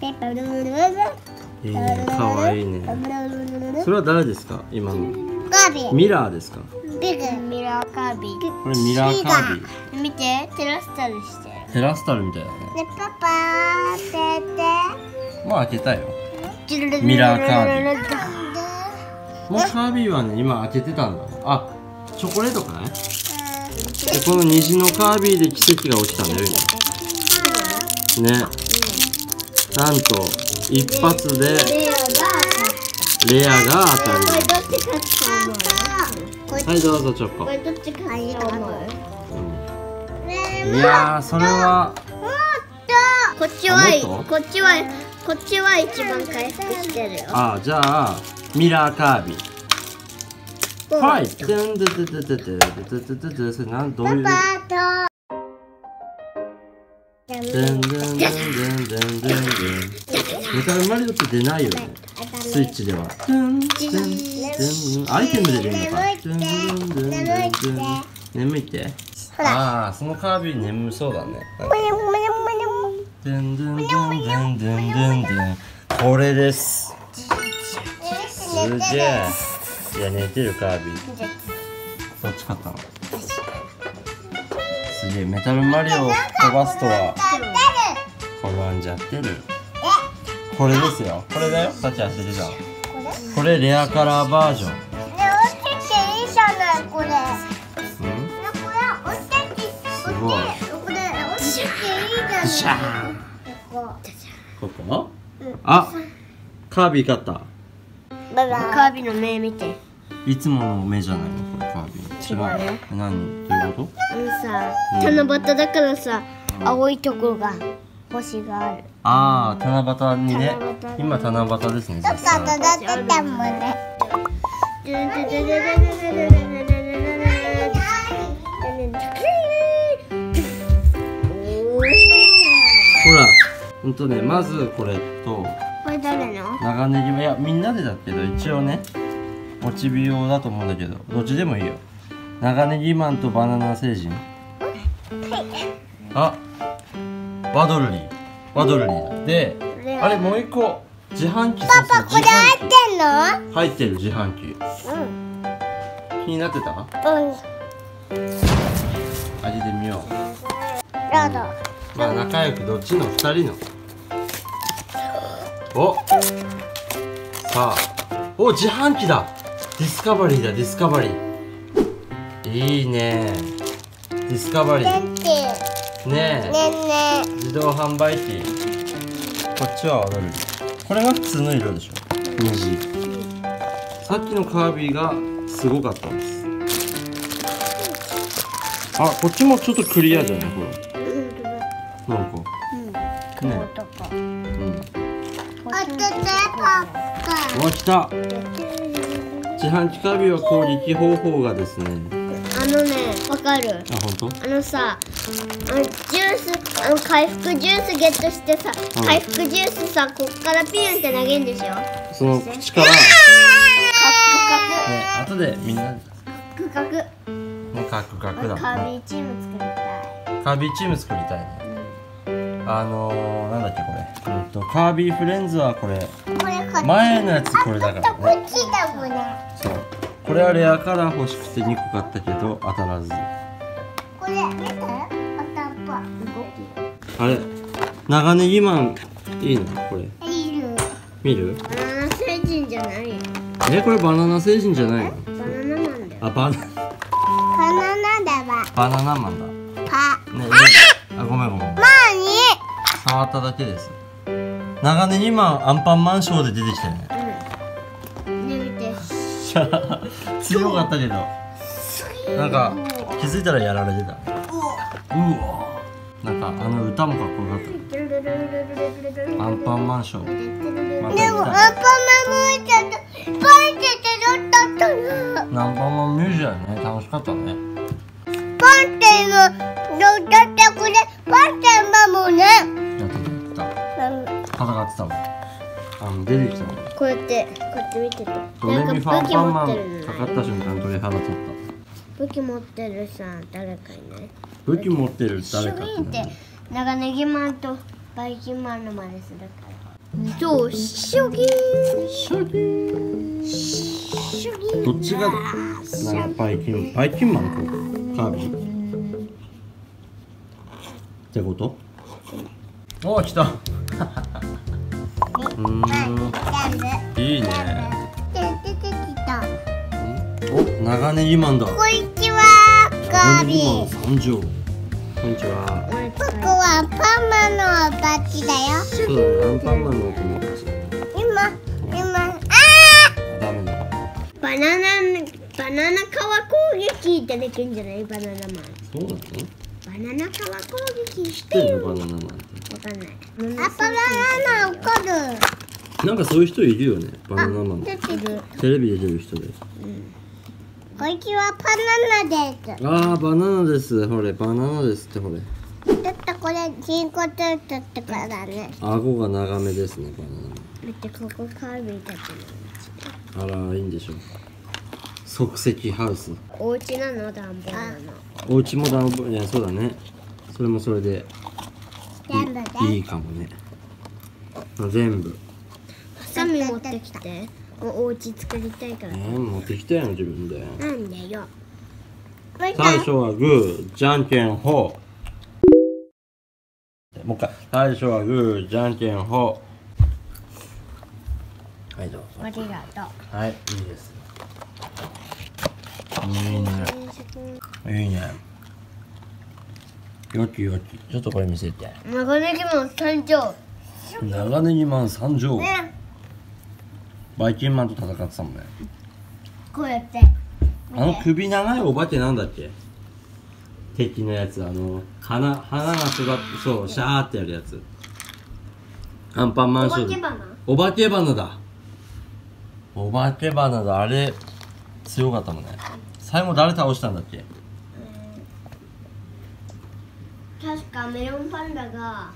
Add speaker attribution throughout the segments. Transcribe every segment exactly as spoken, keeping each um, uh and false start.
Speaker 1: いいね、かわいいね。それは誰ですか？今の
Speaker 2: カービィ。
Speaker 1: ミラーですか？
Speaker 2: ビグミラーカービィ。
Speaker 1: これミラーカービィ。
Speaker 2: 見て、テラスタルしてる。
Speaker 1: テラスタルみたいだね。
Speaker 2: ね、パパーってて。
Speaker 1: もう開けたよ。ミラーカービィ。もうカービィはね、今開けてたんだ。あ、チョコレートかね。でこの虹のカービィで奇跡が起きたんだよ今。ね。なんと一発でレアが当たる。はいどうぞチョコ。
Speaker 2: これどっちかいいと思う？
Speaker 1: いやーそれは
Speaker 2: こっちはこっちはこっちは一番回復してるよ。
Speaker 1: あ、じゃあミラーカービィ。はい。でんでででででででででそれなんどういう？でんでんでんでんでんでんでん。メタルマリオって出ないよね。スイッチでは。アイテムで出るのか。眠いって。ああ、そのカービィ眠そうだね。でんでんでんでんでんでんでん。これです。すげえ。いや寝てるカービィ。どっち勝ったの？すげえメタルマリオを飛ばすとは転んじゃってる。これですよ。これだよ。さっき足出てたの。これレアカラーバージョン。すごい。ここ？あ、カービィ勝った。
Speaker 2: カービィの目見て。
Speaker 1: いつもの目じゃないのこれカービィ。違う。何？どういうこと？
Speaker 2: あのさ、七夕だからさ、青いところが星がある。
Speaker 1: ああ、七夕にね。今七夕ですね。
Speaker 2: ちょっと当たってたもんね。
Speaker 1: ほら、ほんとね、まずこれと。
Speaker 2: これ誰の？
Speaker 1: 長ネギもいやみんなでだけど一応ね、モチビ用だと思うんだけど、どっちでもいいよ。長ネギマンとバナナ星人。あ、バドルリー、バドルリーだ。で、あれもう一個自販機。
Speaker 2: パパこれ入ってんの？
Speaker 1: 入ってる自販機。うん。気になってた？うん。開けてみよう。
Speaker 2: どうぞ。
Speaker 1: まあ仲良くどっちの二人の。お。さあ、お自販機だ。ディスカバリーだディスカバリー。いいね。ディスカバリー。ねえ。
Speaker 2: ねえ。
Speaker 1: 自動販売機。こっちは踊る。これが普通の色でしょ。虹。さっきのカービィがすごかったんです。あ、こっちもちょっとクリアじゃないこれ。なんか。うん。ね。うん。うわ、来た。自販機カービィは攻撃方法がですね。
Speaker 2: あのね、わかる。
Speaker 1: あ、本当？
Speaker 2: あのさ、あのジュース、あの回復ジュースゲットしてさ、うん、回復ジュースさ、こっからピュンって投げるんでしょ。
Speaker 1: その口から。カクカク。ね、後でみんな。
Speaker 2: カクカク。
Speaker 1: もうカクカクだ。
Speaker 2: カービィチーム作りたい。
Speaker 1: カービィチーム作りたいね。あのー、なんだっけこれ、えっとカービィフレンズはこれ前のやつこれだからね。そう、これはレアカラー欲しくてにこ買ったけど当たらず。
Speaker 2: これ見て、
Speaker 1: あれ、長ネギマンいいのこれ？
Speaker 2: いる。
Speaker 1: 見る？
Speaker 2: バナナ星人じゃないよ。
Speaker 1: え、これバナナ星人じゃないの？
Speaker 2: バナナマンだよ。
Speaker 1: あ、バナ
Speaker 2: バナナだわ。
Speaker 1: バナナマンだ。
Speaker 2: パ。
Speaker 1: ね、あ、ごめんごめん。
Speaker 2: まあに。
Speaker 1: 触っただけです。長ネギマンアンパンマンショーで出てきたよね。
Speaker 2: うん。ね、見て。
Speaker 1: 強かったけど、なんか気づいたらやられてた。うわ。なんかあの歌もかっこよかった。アンパンマンショー。また
Speaker 2: でもアンパンマンもちゃんとパンっててどったったの。
Speaker 1: アンパンマンミュージアムね、楽しかったね。
Speaker 2: パンってのどったってこれパンってマもね。
Speaker 1: やってたやってた。戦ってたもん。あの出てきたもん。
Speaker 2: こうやってこうやって見てて。
Speaker 1: ドレミファンパンマンかかった瞬間鳥肌立った。
Speaker 2: 武器持ってるさ誰かいない？
Speaker 1: 武器持ってる誰かって
Speaker 2: 長ネギマンとバイキンマンの真似するから。そう、ショギー
Speaker 1: シャキーン。
Speaker 2: ショギー。
Speaker 1: どっちがなんかバイキンバイキンマンとカービィってこと？おー、来た。うーん、いいね。
Speaker 2: 出てきた。
Speaker 1: お、長ネギマンだ。
Speaker 2: こんにちは、カービィ。
Speaker 1: 参上。こんにちは。
Speaker 2: ここはパンマンのおばちだよ。
Speaker 1: そうだね、アンパンマンのお友達。
Speaker 2: 今、今、あ
Speaker 1: あ、ダメだ。
Speaker 2: バナナ、バナナ皮攻撃ってできるんじゃない？バナナマン。
Speaker 1: そうなの？
Speaker 2: バナナ皮攻撃
Speaker 1: 知
Speaker 2: し
Speaker 1: っててる
Speaker 2: よ。
Speaker 1: のバナナマンって。
Speaker 2: わかんない。あ、バナナ怒る。
Speaker 1: なんかそういう人いるよね、バナナマン。
Speaker 2: 出てる。
Speaker 1: テレビで出る人で。
Speaker 2: こんにちは、パナナです。
Speaker 1: ああ、バナナです。ほれ、バナナですってほれ。
Speaker 2: ちょっとこれ人工ついてってからだね。
Speaker 1: 顎が長めですね、バナナマン。
Speaker 2: 見て、ここカービィたちの
Speaker 1: あら、いいんでしょう。即席ハウス。
Speaker 2: お家なの、暖房なの。
Speaker 1: お家も暖房、いや、そうだね。それもそれで
Speaker 2: 全部で。
Speaker 1: いいかもね。全部。
Speaker 2: ハサミ持ってきて。お家作りたいから。
Speaker 1: えー、持ってきたよ、自分で。
Speaker 2: なんでよ。
Speaker 1: 最初はグー、じゃんけんほう。もう一回。最初はグー、じゃんけんほう。はい、どうぞ。
Speaker 2: ありがとう。
Speaker 1: はい、いいです。いいね。いいね。よきよき。ちょっとこれ見せて。
Speaker 2: 長ネギマン参上。
Speaker 1: 長ネギマン参上。バイキンマンと戦ってたもんね。
Speaker 2: こうやって。
Speaker 1: あの首長いお化けなんだっけ？敵のやつ、あの鼻鼻が育ってそうシャーってやるやつ。アンパンマンシューズ。お化け花だ。お化け花だ。あれ強かったもんね。最後誰倒したんだっけ？
Speaker 2: 確かメロンパンダが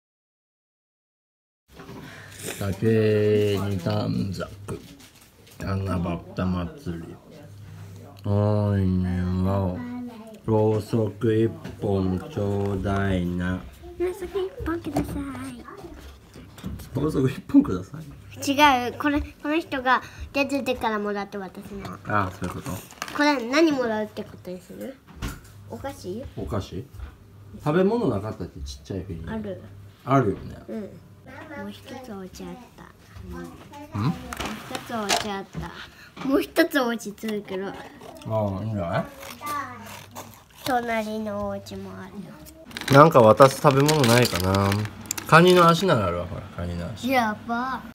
Speaker 1: 竹に短冊七夕祭りおいねはろうそく一本ちょうだいな。
Speaker 2: ろうそく一本くださ
Speaker 1: ろうそく一本ください。
Speaker 2: い。違う、これこの人が出てからもらって私の。
Speaker 1: ああ、そういうこと。
Speaker 2: これ何もらうってことにする？お菓子？
Speaker 1: お菓子？食べ物なかったっけ？ちっちゃいフィギュア。
Speaker 2: ある。
Speaker 1: あるよね。
Speaker 2: うん。もう一つお家あった。
Speaker 1: うん？
Speaker 2: もう一つお家あった。もう一つお家作る。
Speaker 1: ああ、いいんじゃない？
Speaker 2: 隣のお家もあるよ。
Speaker 1: なんか渡す食べ物ないかな。カニの足ならあるわ、ほら、カニの足。
Speaker 2: やば。